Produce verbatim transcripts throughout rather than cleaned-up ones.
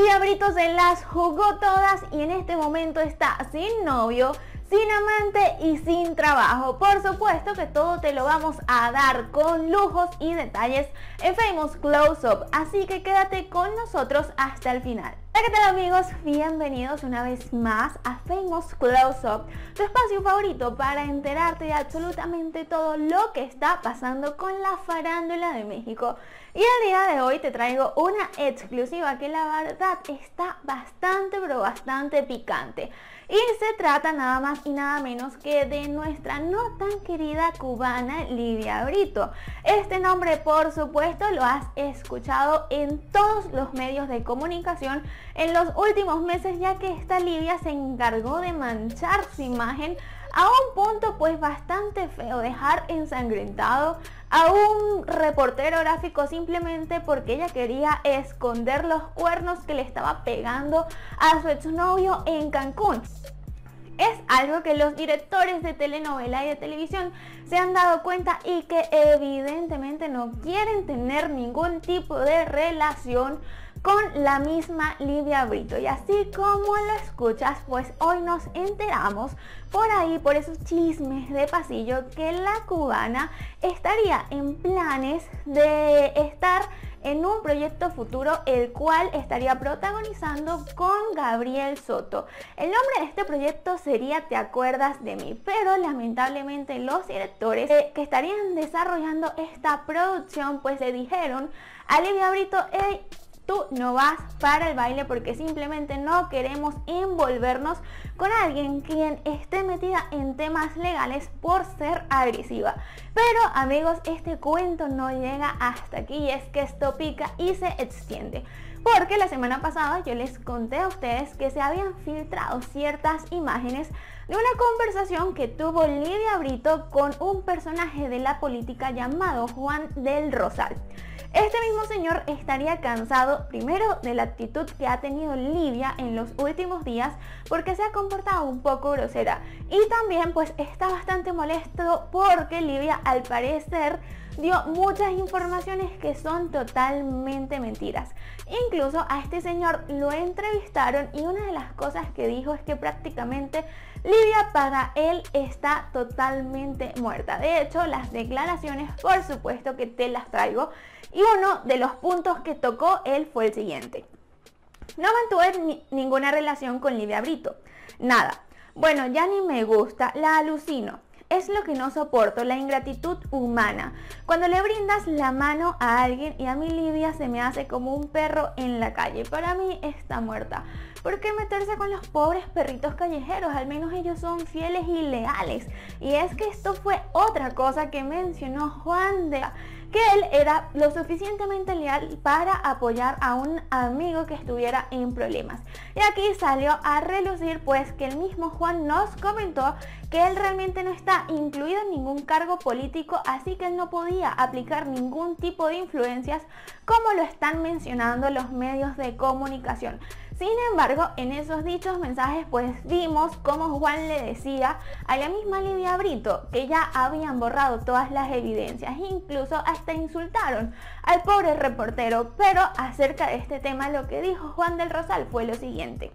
Livia Brito se las jugó todas y en este momento está sin novio, sin amante y sin trabajo. Por supuesto que todo te lo vamos a dar con lujos y detalles en Famous Close Up, así que quédate con nosotros hasta el final. Hola, ¿qué tal amigos? Bienvenidos una vez más a Famous Close Up, tu espacio favorito para enterarte de absolutamente todo lo que está pasando con la farándula de México. Y el día de hoy te traigo una exclusiva que la verdad está bastante pero bastante picante. Y se trata nada más y nada menos que de nuestra no tan querida cubana Livia Brito. Este nombre por supuesto lo has escuchado en todos los medios de comunicación en los últimos meses, ya que esta Livia se encargó de manchar su imagen a un punto pues bastante feo, dejar ensangrentado a un reportero gráfico simplemente porque ella quería esconder los cuernos que le estaba pegando a su exnovio en Cancún. Es algo que los directores de telenovela y de televisión se han dado cuenta y que evidentemente no quieren tener ningún tipo de relación con la misma Livia Brito. Y así como lo escuchas, pues hoy nos enteramos por ahí, por esos chismes de pasillo, que la cubana estaría en planes de estar en un proyecto futuro, el cual estaría protagonizando con Gabriel Soto. El nombre de este proyecto sería Te acuerdas de mí, pero lamentablemente los directores eh, que estarían desarrollando esta producción pues le dijeron a Livia Brito: hey, tú no vas para el baile porque simplemente no queremos envolvernos con alguien quien esté metida en temas legales por ser agresiva. Pero amigos, este cuento no llega hasta aquí, y es que esto pica y se extiende. Porque la semana pasada yo les conté a ustedes que se habían filtrado ciertas imágenes de una conversación que tuvo Livia Brito con un personaje de la política llamado Juan del Rosal. Este mismo señor estaría cansado primero de la actitud que ha tenido Livia en los últimos días, porque se ha comportado un poco grosera, y también pues está bastante molesto porque Livia al parecer dio muchas informaciones que son totalmente mentiras. Incluso a este señor lo entrevistaron y una de las cosas que dijo es que prácticamente Livia para él está totalmente muerta. De hecho, las declaraciones por supuesto que te las traigo, y uno de los puntos que tocó él fue el siguiente: no mantuve ni ninguna relación con Livia Brito, nada. Bueno, ya ni me gusta, la alucino. Es lo que no soporto, la ingratitud humana. Cuando le brindas la mano a alguien, y a mí Livia se me hace como un perro en la calle. Para mí está muerta. ¿Por qué meterse con los pobres perritos callejeros? Al menos ellos son fieles y leales. Y es que esto fue otra cosa que mencionó Juan de... que él era lo suficientemente leal para apoyar a un amigo que estuviera en problemas. Y aquí salió a relucir pues que el mismo Juan nos comentó que él realmente no está incluido en ningún cargo político, así que él no podía aplicar ningún tipo de influencias como lo están mencionando los medios de comunicación. Sin embargo, en esos dichos mensajes pues vimos cómo Juan le decía a la misma Livia Brito que ya habían borrado todas las evidencias, incluso hasta insultaron al pobre reportero. Pero acerca de este tema lo que dijo Juan del Rosal fue lo siguiente: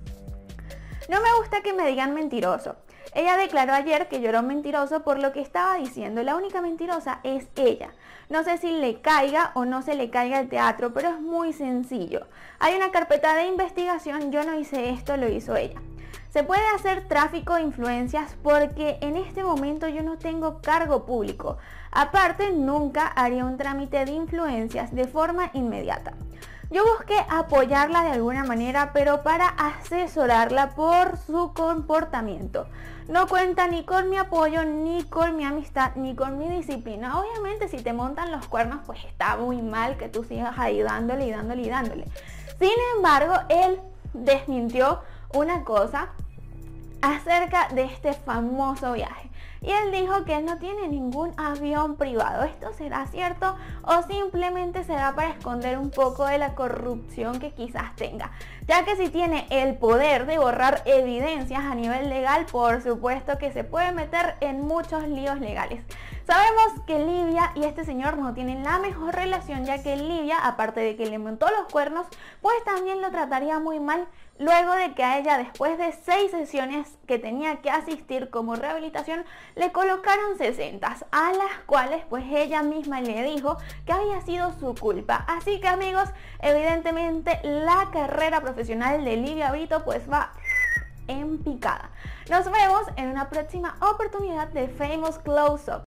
no me gusta que me digan mentiroso. Ella declaró ayer que yo era un mentiroso por lo que estaba diciendo. La única mentirosa es ella. No sé si le caiga o no se le caiga el teatro, pero es muy sencillo. Hay una carpeta de investigación, yo no hice esto, lo hizo ella. Se puede hacer tráfico de influencias porque en este momento yo no tengo cargo público. Aparte, nunca haría un trámite de influencias de forma inmediata. Yo busqué apoyarla de alguna manera, pero para asesorarla por su comportamiento. No cuenta ni con mi apoyo, ni con mi amistad, ni con mi disciplina. Obviamente si te montan los cuernos, pues está muy mal que tú sigas ahí dándole y dándole y dándole. Sin embargo, él desmintió una cosa acerca de este famoso viaje. Y él dijo que él no tiene ningún avión privado. ¿Esto será cierto o simplemente será para esconder un poco de la corrupción que quizás tenga? Ya que si tiene el poder de borrar evidencias a nivel legal, por supuesto que se puede meter en muchos líos legales. Sabemos que Livia y este señor no tienen la mejor relación, ya que Livia, aparte de que le montó los cuernos, pues también lo trataría muy mal luego de que a ella, después de seis sesiones que tenía que asistir como rehabilitación, le colocaron sesenta, a las cuales pues ella misma le dijo que había sido su culpa. Así que amigos, evidentemente la carrera profesional de Livia Brito pues va en picada. Nos vemos en una próxima oportunidad de Famous Close Up.